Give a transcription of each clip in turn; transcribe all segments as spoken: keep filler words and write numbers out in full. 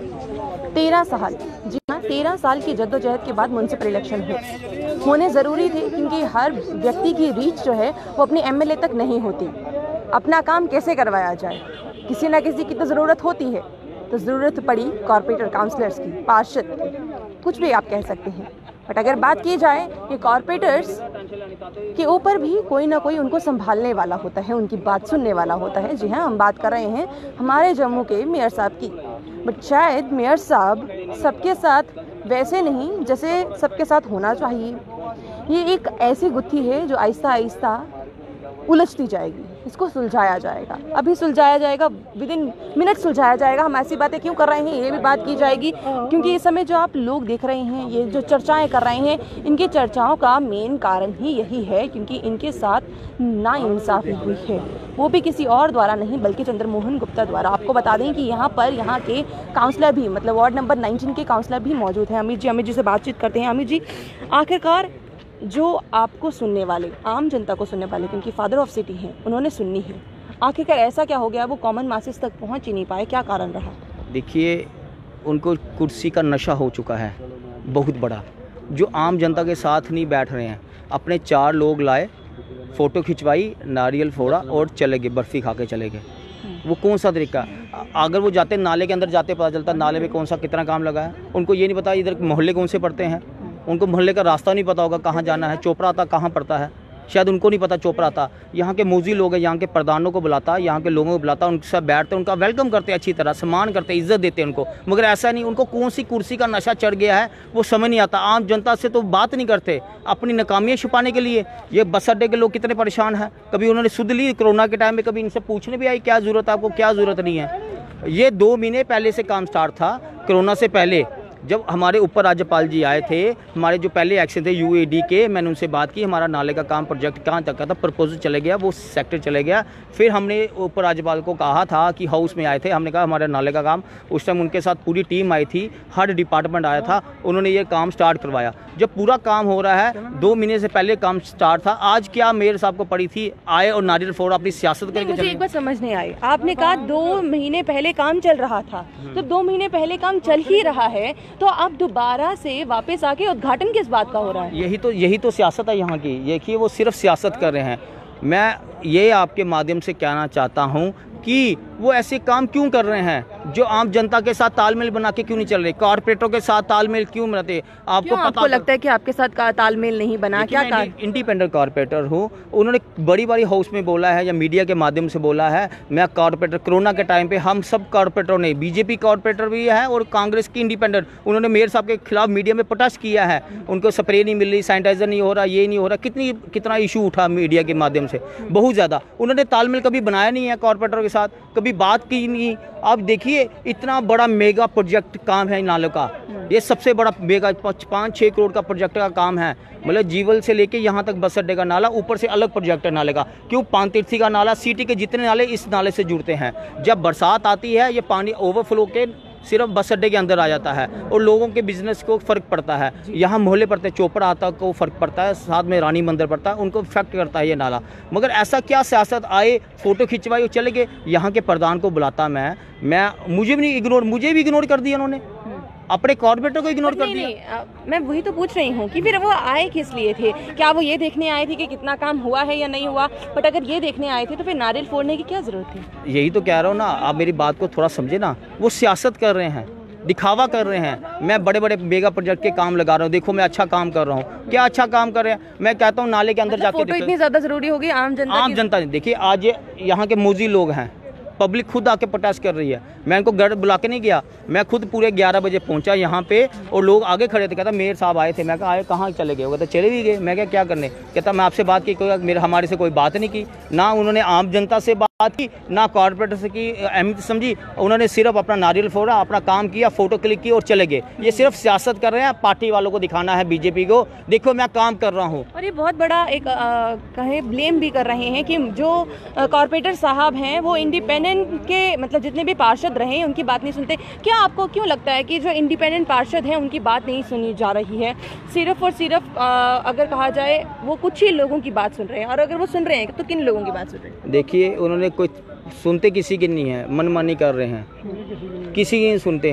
तेरह साल, जी हाँ, तेरह साल की जद्दोजहद के बाद म्युनिसिपल इलेक्शन हुए, होने ज़रूरी थे क्योंकि हर व्यक्ति की रीच जो है वो अपने एमएलए तक नहीं होती। अपना काम कैसे करवाया जाए, किसी ना किसी की तो ज़रूरत होती है, तो ज़रूरत पड़ी कॉर्पोरेटर काउंसलर्स की, पार्षद की, कुछ भी आप कह सकते हैं। बट अगर बात की जाए कि कॉर्पोरेटर्स के ऊपर भी कोई ना कोई उनको संभालने वाला होता है, उनकी बात सुनने वाला होता है। जी हाँ, हम बात कर रहे हैं हमारे जम्मू के मेयर साहब की। बट शायद मेयर साहब सबके साथ वैसे नहीं जैसे सबके साथ होना चाहिए। ये एक ऐसी गुत्थी है जो आहिस्ता आहिस्ता उलझती जाएगी, इसको सुलझाया जाएगा, अभी सुलझाया जाएगा, विद इन मिनट सुलझाया जाएगा। हम ऐसी बातें क्यों कर रहे हैं ये भी बात की जाएगी, क्योंकि इस समय जो आप लोग देख रहे हैं, ये जो चर्चाएं कर रहे हैं, इनकी चर्चाओं का मेन कारण ही यही है क्योंकि इनके साथ नाइंसाफ़ी हुई है, वो भी किसी और द्वारा नहीं बल्कि चंद्रमोहन गुप्ता द्वारा। आपको बता दें कि यहाँ पर यहाँ के काउंसलर भी, मतलब वार्ड नंबर नाइनटीन के काउंसलर भी मौजूद हैं। अमित जी अमित जी से बातचीत करते हैं। अमित जी, आखिरकार जो आपको सुनने वाले, आम जनता को सुनने वाले, क्योंकि फादर ऑफ सिटी हैं, उन्होंने सुननी है, आखिरकार ऐसा क्या हो गया वो कॉमन मासेस तक पहुंच ही नहीं पाए, क्या कारण रहा? देखिए, उनको कुर्सी का नशा हो चुका है बहुत बड़ा, जो आम जनता के साथ नहीं बैठ रहे हैं। अपने चार लोग लाए, फ़ोटो खिंचवाई, नारियल फोड़ा और चले गए, बर्फ़ी खा के चले गए। वो कौन सा तरीका? अगर वो जाते नाले के अंदर जाते पता चलता नाले में कौन सा कितना काम लगा है। उनको ये नहीं पता इधर मोहल्ले कौन से पड़ते हैं, उनको मोहल्ले का रास्ता नहीं पता होगा, कहाँ जाना है, चोपड़ा आता कहाँ पड़ता है, शायद उनको नहीं पता चोपड़ा आता। यहाँ के मौजी लोग हैं, यहाँ के प्रधानों को बुलाता, यहाँ के लोगों को बुलाता, उनके साथ बैठते, उनका वेलकम करते अच्छी तरह, सम्मान करते, इज्जत देते उनको। मगर ऐसा नहीं, उनको कौन सी कुर्सी का नशा चढ़ गया है वो समझ नहीं आता। आम जनता से तो बात नहीं करते, अपनी नाकामियाँ छुपाने के लिए। ये बस अड्डे के लोग कितने परेशान हैं, कभी उन्होंने सुध ली कोरोना के टाइम में, कभी इनसे पूछने भी आई क्या ज़रूरत है आपको, क्या ज़रूरत नहीं है। ये दो महीने पहले से काम स्टार्ट था, कोरोना से पहले, जब हमारे ऊपर राज्यपाल जी आए थे, हमारे जो पहले एक्शन थे यूएडी के, मैंने उनसे बात की, हमारा नाले का काम प्रोजेक्ट कहाँ तक का था, प्रपोजल चले गया, वो सेक्टर चले गया। फिर हमने ऊपर राज्यपाल को कहा था कि हाउस में आए थे, हमने कहा हमारे नाले का काम, उस टाइम उनके साथ पूरी टीम आई थी, हर डिपार्टमेंट आया था, उन्होंने ये काम स्टार्ट करवाया। जब पूरा काम हो रहा है, दो महीने से पहले काम स्टार्ट था, आज क्या मेयर साहब को पड़ी थी, आए और नारियल फोड़ अपनी सियासत करके। मुझे एक बात समझ नहीं आई, आपने कहा दो महीने पहले काम चल रहा था, तो दो महीने पहले काम चल ही रहा है तो आप दोबारा से वापस आके उद्घाटन किस बात का हो रहा है? यही तो यही तो सियासत है यहाँ की। देखिए, वो सिर्फ सियासत कर रहे हैं। मैं ये आपके माध्यम से कहना चाहता हूँ कि वो ऐसे काम क्यों कर रहे हैं जो आम जनता के साथ तालमेल बना के क्यों नहीं चल रहे, कॉर्पोरेटरों के साथ तालमेल क्यों बनाते? आपको पता आपको लगता है कि आपके साथ का तालमेल नहीं बना? क्या मैं इंडिपेंडेंट कॉर्पोरेटर हूँ, उन्होंने बड़ी बड़ी हाउस में बोला है या मीडिया के माध्यम से बोला है, मैं कॉर्पोरेटर, कोरोना के टाइम पे हम सब कॉर्पोरेटरों ने, बीजेपी कॉर्पोरेटर भी है और कांग्रेस की इंडिपेंडेंट, उन्होंने मेयर साहब के खिलाफ मीडिया में प्रोटेस्ट किया है। उनको स्प्रे नहीं मिल रही, सैनिटाइजर नहीं हो रहा, ये नहीं हो रहा, कितनी कितना इशू उठा मीडिया के माध्यम से, बहुत ज़्यादा। उन्होंने तालमेल कभी बनाया नहीं है कॉर्पोरेटरों के साथ, कभी बात की नहीं। आप देखिए, इतना बड़ा मेगा प्रोजेक्ट काम है नालों का, ये सबसे बड़ा मेगा पाँच छः करोड़ का प्रोजेक्ट का काम है। मतलब जीवल से लेके यहाँ तक बस अड्डे का नाला, ऊपर से अलग प्रोजेक्ट है नाले का। क्यों? पानतीर्थी का नाला, सिटी के जितने नाले इस नाले से जुड़ते हैं। जब बरसात आती है, ये पानी ओवरफ्लो के सिर्फ बस अड्डे के अंदर आ जाता है और लोगों के बिजनेस को फ़र्क पड़ता है। यहाँ मोहल्ले पड़ते हैं, चोपड़ा आता को फ़र्क पड़ता है, साथ में रानी मंदिर पड़ता है, उनको इफेक्ट करता है ये नाला। मगर ऐसा क्या सियासत, आए फ़ोटो खिंचवाई और चले गए। यहाँ के प्रधान को बुलाता मैं मैं मुझे भी नहीं इग्नोर, मुझे भी इग्नोर कर दिया उन्होंने, अपने कॉर्पोरेटर को इग्नोर कर दिया। नहीं, आ, मैं वही तो पूछ रही हूँ कि फिर वो आए किस लिए थे? क्या वो ये देखने आए थे कि कितना काम हुआ है या नहीं हुआ? बट अगर ये देखने आए थे तो फिर नारियल फोड़ने की क्या जरूरत थी? यही तो कह रहा हूँ ना, आप मेरी बात को थोड़ा समझे ना। वो सियासत कर रहे हैं, दिखावा कर रहे हैं। मैं बड़े बड़े मेगा प्रोजेक्ट के काम लगा रहा हूँ, देखो मैं अच्छा काम कर रहा हूँ। क्या अच्छा काम कर रहे हैं? मैं कहता हूँ नाले के अंदर मतलब जाके इतनी ज्यादा जरूरी होगी आम जनता आम जनता ने। देखिए, आज यहाँ के मौजी लोग हैं, पब्लिक खुद आके प्रोटेस्ट कर रही है। मैं इनको घर बुला के नहीं गया, मैं खुद पूरे ग्यारह बजे पहुंचा यहाँ पे और लोग आगे खड़े थे। कहता मेयर साहब आए थे, मैं कहा आए कहाँ चले गए? वो कहता चले भी गए। मैं क्या क्या करने? कहता मैं आपसे बात की, कोई मेरे हमारे से कोई बात नहीं की, ना उन्होंने आम जनता से बात की, ना कॉर्पोरेटर से की अहमियत समझी। उन्होंने सिर्फ अपना नारियल फोड़ा, अपना काम किया, फोटो क्लिक की और चले गए। ये सिर्फ सियासत कर रहे हैं, पार्टी वालों को दिखाना है, बीजेपी को, देखो मैं काम कर रहा हूँ। और ये बहुत बड़ा एक कहे ब्लेम भी कर रहे हैं कि जो कॉर्पोरेटर साहब हैं वो इंडिपेंडेंट के, मतलब जितने भी पार्षद रहे हैं उनकी बात नहीं सुनते। क्या आपको क्यों लगता है कि जो इंडिपेंडेंट पार्षद हैं उनकी बात नहीं सुनी जा रही है? सिर्फ और सिर्फ आ, अगर कहा जाए वो कुछ ही लोगों की बात सुन रहे हैं, और अगर वो सुन रहे हैं तो किन लोगों की बात सुन रहे हैं? देखिए, उन्होंने कोई सुनते किसी की नहीं है, मनमानी कर रहे हैं, किसी की नहीं सुनते हैं।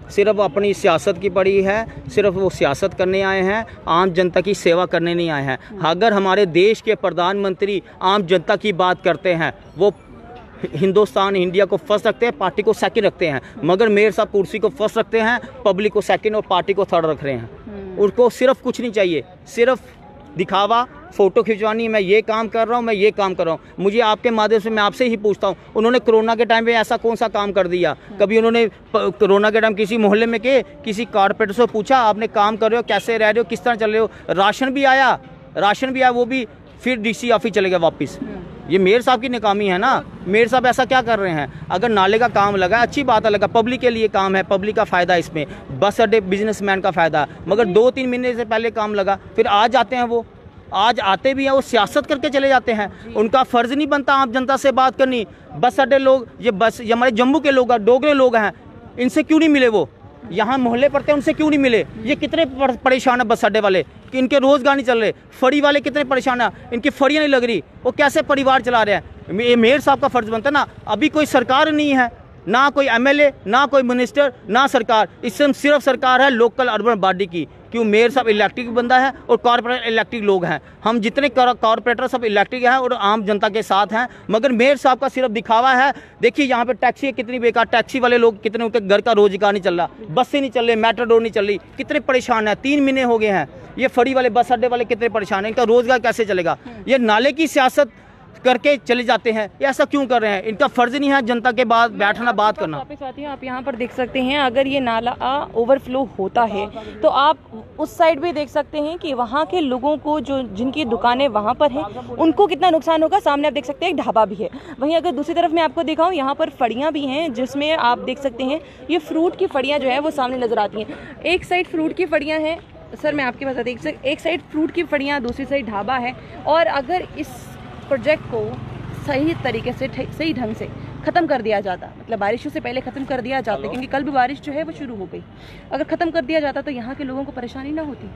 सिर्फ अपनी सियासत की पड़ी है, सिर्फ वो सियासत करने आए हैं, आम जनता की सेवा करने नहीं आए हैं। अगर हमारे देश के प्रधानमंत्री आम जनता की बात करते हैं, वो हिंदुस्तान इंडिया को फर्स्ट रखते हैं, पार्टी को सेकंड रखते हैं, मगर मेयर साहब कुर्सी को फर्स्ट रखते हैं, पब्लिक को सेकंड और पार्टी को थर्ड रख रहे हैं। उनको सिर्फ कुछ नहीं चाहिए, सिर्फ दिखावा, फ़ोटो खिंचवानी, मैं ये काम कर रहा हूँ, मैं ये काम कर रहा हूँ। मुझे आपके माध्यम से मैं आपसे ही पूछता हूँ, उन्होंने कोरोना के टाइम पे ऐसा कौन सा काम कर दिया? कभी उन्होंने कोरोना के टाइम किसी मोहल्ले में के किसी कारपोरेटर से पूछा आपने काम कर रहे हो, कैसे रह रहे हो, किस तरह चल रहे हो? राशन भी आया, राशन भी आया, वो भी फिर डीसी ऑफिस चले गए वापस। ये मेयर साहब की नाकामी है ना। मेयर साहब ऐसा क्या कर रहे हैं? अगर नाले का काम लगा, अच्छी बात है, लगा, पब्लिक के लिए काम है, पब्लिक का फ़ायदा इसमें, बस अड्डे बिजनेसमैन का फ़ायदा, मगर दो तीन महीने से पहले काम लगा, फिर आज आते हैं, वो आज आते भी हैं, वो सियासत करके चले जाते हैं। उनका फ़र्ज़ नहीं बनता आम जनता से बात करनी। बस अड्डे लोग, ये बस ये हमारे जम्मू के लोग, डोगरे लोग हैं, इनसे क्यों नहीं मिले? वो यहाँ मोहल्ले पड़ते हैं, उनसे क्यों नहीं मिले? ये कितने परेशान है बस अड्डे वाले कि इनके रोज़गार नहीं चल रहे। फड़ी वाले कितने परेशान है, इनकी फड़ियाँ नहीं लग रही, वो कैसे परिवार चला रहे हैं? ये मेयर साहब का फ़र्ज़ बनता है ना। अभी कोई सरकार नहीं है, ना कोई एमएलए, ना कोई मिनिस्टर, ना सरकार, इससे सिर्फ सरकार है लोकल अर्बन बॉडी की। क्यों? मेयर साहब इलेक्ट्रिक बंदा है और कॉर्पोरेटर इलेक्ट्रिक लोग हैं। हम जितने कॉर्पोरेटर सब इलेक्ट्रिक हैं और आम जनता के साथ हैं, मगर मेयर साहब का सिर्फ दिखावा है। देखिए यहाँ पे टैक्सी कितनी बेकार, टैक्सी वाले लोग कितने, उनके घर का रोजगार नहीं चल रहा, बसें नहीं चल रही, मेट्रो नहीं चल रही, कितने परेशान है। तीन महीने हो गए हैं। ये फड़ी वाले, बस अड्डे वाले कितने परेशान हैं, इनका रोजगार कैसे चलेगा? ये नाले की सियासत करके चले जाते हैं। ये ऐसा क्यों कर रहे हैं? इनका फर्ज नहीं है जनता के बाद बैठना, बात करना। वापस आते हैं, आप यहाँ पर देख सकते हैं, अगर ये नाला ओवरफ्लो होता है तो आप उस साइड भी देख सकते हैं कि वहाँ के लोगों को, जो जिनकी दुकानें वहाँ पर हैं, उनको कितना नुकसान होगा। सामने आप देख सकते हैं एक ढाबा भी है। वहीं अगर दूसरी तरफ मैं आपको दिखाऊँ, यहाँ पर फड़ियाँ भी हैं, जिसमें आप देख सकते हैं ये फ्रूट की फड़ियाँ जो है वो सामने नजर आती हैं। एक साइड फ्रूट की फड़ियाँ हैं सर, मैं आपके बता दें, एक साइड फ्रूट की फड़ियाँ, दूसरी साइड ढाबा है। और अगर इस प्रोजेक्ट को सही तरीके से, सही ढंग से ख़त्म कर दिया जाता, मतलब बारिशों से पहले ख़त्म कर दिया जाता, क्योंकि कल भी बारिश जो है वो शुरू हो गई, अगर ख़त्म कर दिया जाता तो यहाँ के लोगों को परेशानी ना होती।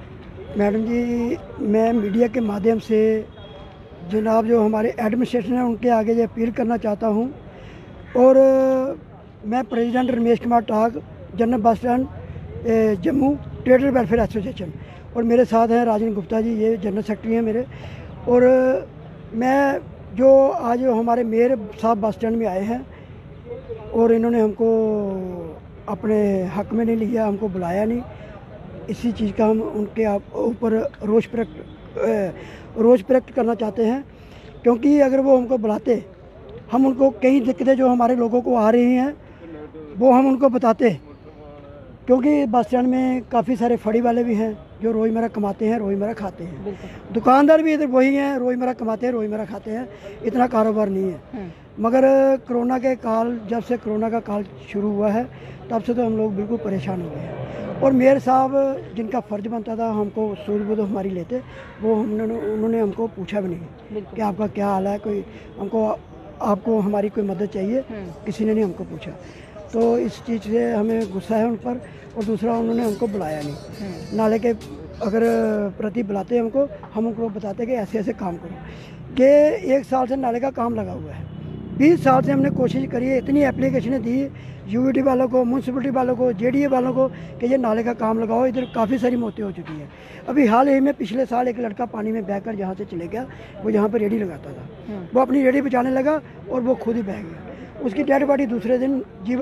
मैडम जी, मैं मीडिया के माध्यम से जनाब जो हमारे एडमिनिस्ट्रेशन है उनके आगे ये अपील करना चाहता हूँ। और मैं president Ramesh Kumar Tag, general bus stand Jammu trader welfare association, और मेरे साथ हैं राजन गुप्ता जी, ये जनरल सेक्रेटरी हैं मेरे। और मैं जो आज हमारे मेयर साहब बस स्टैंड में आए हैं और इन्होंने हमको अपने हक में नहीं लिया, हमको बुलाया नहीं, इसी चीज़ का हम उनके ऊपर रोष प्रकट रोष प्रकट करना चाहते हैं। क्योंकि अगर वो हमको बुलाते, हम उनको कई दिक्कतें जो हमारे लोगों को आ रही हैं वो हम उनको बताते। क्योंकि बस स्टैंड में काफ़ी सारे फड़ी वाले भी हैं जो रोज़मर्रा कमाते हैं, रोज़मर्रा खाते हैं। दुकानदार भी इधर वही हैं, रोज़मर्रा कमाते हैं, रोज़मर्रा खाते हैं, इतना कारोबार नहीं है। मगर कोरोना के काल, जब से कोरोना का काल शुरू हुआ है तब से तो हम लोग बिल्कुल परेशान हो गए हैं। और मेयर साहब जिनका फ़र्ज बनता था हमको सूझबूझ हमारी लेते, वो हमने उन्होंने हमको पूछा भी नहीं कि आपका क्या हाल है, कोई हमको आपको हमारी कोई मदद चाहिए, किसी ने नहीं हमको पूछा। तो इस चीज़ से हमें गुस्सा है उन पर। और दूसरा, उन्होंने हमको बुलाया नहीं। नाले के अगर प्रति बुलाते हमको, हम उनको बताते कि ऐसे ऐसे काम करो। कि एक साल से नाले का काम लगा हुआ है, बीस साल से हमने कोशिश करी है, इतनी एप्लीकेशनें दी यूईडी वालों को, म्यूनसिपलिटी वालों को, जेडीए वालों को कि ये नाले का काम लगाओ। इधर काफ़ी सारी मौतें हो चुकी हैं। अभी हाल ही में पिछले साल एक लड़का पानी में बहकर जहाँ से चले गया, वो जहाँ पर रेडी लगाता था, वो अपनी रेडी बचाने लगा और वो खुद ही बह गया। उसकी डेड बॉडी दूसरे दिन जीवन,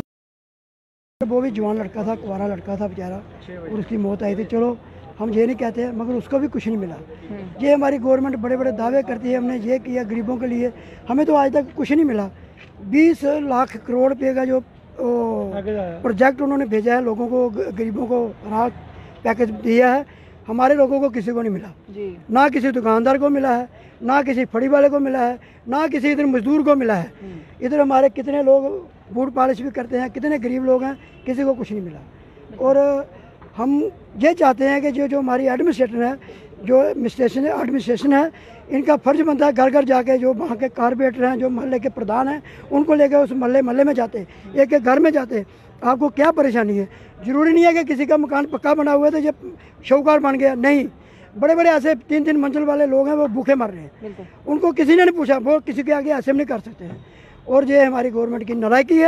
वो भी जवान लड़का था, कुंवारा लड़का था बेचारा, और उसकी मौत आई थी। चलो हम ये नहीं कहते हैं, मगर उसको भी कुछ नहीं मिला। ये हमारी गवर्नमेंट बड़े बड़े दावे करती है, हमने ये किया गरीबों के लिए, हमें तो आज तक कुछ नहीं मिला। बीस लाख करोड़ रुपये का जो प्रोजेक्ट उन्होंने भेजा है, लोगों को, गरीबों को राहत पैकेज दिया है, हमारे लोगों को किसी को नहीं मिला जी। ना किसी दुकानदार को मिला है, ना किसी फड़ी वाले को मिला है, ना किसी इधर मजदूर को मिला है। इधर हमारे कितने लोग बूट पॉलिश भी करते हैं, कितने गरीब लोग हैं, किसी को कुछ नहीं मिला। और हम ये चाहते हैं कि जो जो हमारी एडमिनिस्ट्रेशन है, जो एडमिनिस्ट्रेशन है एडमिनिस्ट्रेशन है इनका फ़र्ज बनता है घर घर जाके, जो वहाँ के कारपोरेटर हैं, जो मोहल्ले के प्रधान हैं, उनको लेकर उस मोहल्ले मोहल्ले में जाते, एक एक घर में जाते, आपको क्या परेशानी है। ज़रूरी नहीं है कि किसी का मकान पक्का बना हुआ है तो ये शौकार बन गया, नहीं। बड़े बड़े ऐसे तीन तीन मंजिल वाले लोग हैं, वो भूखे मर रहे हैं, उनको किसी ने नहीं पूछा, वो किसी के आगे ऐसे नहीं कर सकते हैं। और ये हमारी गवर्नमेंट की नालायकी है।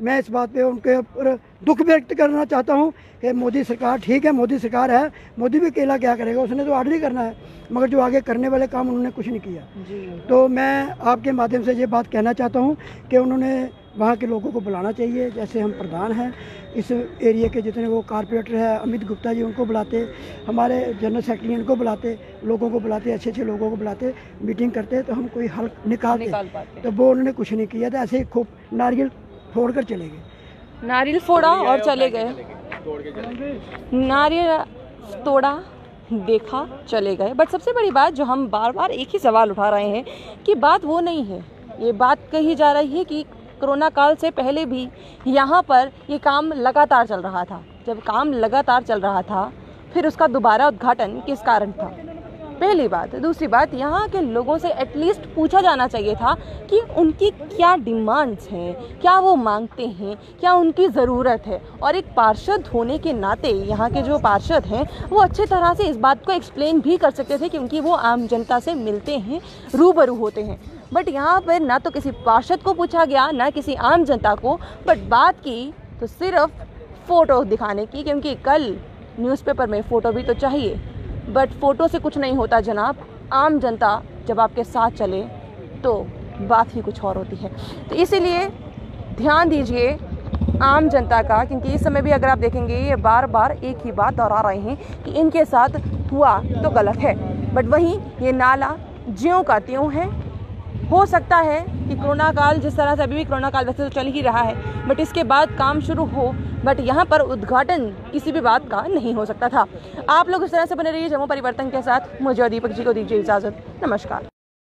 मैं इस बात पे उनके ऊपर दुख व्यक्त करना चाहता हूँ कि मोदी सरकार ठीक है, मोदी सरकार है, मोदी भी अकेला क्या करेगा, उसने तो ऑर्डर ही करना है, मगर जो आगे करने वाले काम उन्होंने कुछ नहीं किया। तो मैं आपके माध्यम से ये बात कहना चाहता हूँ कि उन्होंने वहाँ के लोगों को बुलाना चाहिए। जैसे हम प्रधान हैं इस एरिया के, जितने वो कारपोरेटर है अमित गुप्ता जी, उनको बुलाते, हमारे जनरल सेक्रेटरी इनको बुलाते, लोगों को बुलाते, अच्छे अच्छे लोगों को बुलाते, मीटिंग करते तो हम कोई हल निकालते निकाल तो वो उन्होंने कुछ नहीं किया था। ऐसे ही खूब नारियल फोड़ कर चले गए, नारियल फोड़ा और चले गए, नारियल तोड़ा, देखा, चले गए। बट सबसे बड़ी बात जो हम बार बार एक ही सवाल उठा रहे हैं कि बात वो नहीं है, ये बात कही जा रही है कि कोरोना काल से पहले भी यहाँ पर ये काम लगातार चल रहा था। जब काम लगातार चल रहा था फिर उसका दोबारा उद्घाटन किस कारण था, पहली बात। दूसरी बात, यहाँ के लोगों से एटलीस्ट पूछा जाना चाहिए था कि उनकी क्या डिमांड्स हैं, क्या वो मांगते हैं, क्या उनकी ज़रूरत है। और एक पार्षद होने के नाते यहाँ के जो पार्षद हैं वो अच्छे तरह से इस बात को एक्सप्लेन भी कर सकते थे क्योंकि वो आम जनता से मिलते हैं, रूबरू होते हैं। बट यहाँ पर ना तो किसी पार्षद को पूछा गया, ना किसी आम जनता को, बट बात की तो सिर्फ फ़ोटो दिखाने की, क्योंकि कल न्यूज़पेपर में फ़ोटो भी तो चाहिए। बट फ़ोटो से कुछ नहीं होता जनाब, आम जनता जब आपके साथ चले तो बात ही कुछ और होती है। तो इसीलिए ध्यान दीजिए आम जनता का, क्योंकि इस समय भी अगर आप देखेंगे ये बार बार एक ही बात दोहरा रहे हैं कि इनके साथ हुआ तो गलत है। बट वहीं ये नाला ज्यों का त्यों है। हो सकता है कि कोरोना काल, जिस तरह से अभी भी कोरोना काल वैसे तो चल ही रहा है, बट इसके बाद काम शुरू हो, बट यहाँ पर उद्घाटन किसी भी बात का नहीं हो सकता था। आप लोग इस तरह से बने रहिए जम्मू परिवर्तन के साथ। मुझे और दीपक जी को दीजिए इजाज़त। नमस्कार।